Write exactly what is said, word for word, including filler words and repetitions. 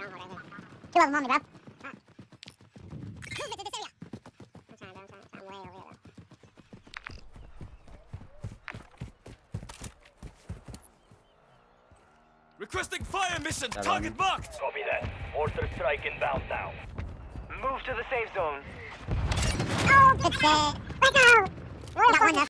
Two of them on me, bro. Movement to this area. I'm trying, bro. I'm trying. I'm way over here, bro. Requesting fire mission. Target marked. Copy that. Mortar strike inbound now. Move to the safe zone. Oh, good shit. Let's go. Got one left.